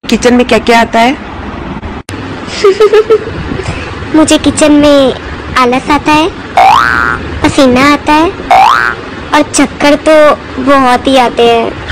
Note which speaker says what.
Speaker 1: Kitchen में क्या क्या आता है?
Speaker 2: मुझे किचन में आलस आता है, पसीना आता है और चक्कर तो बहुत ही आते हैं।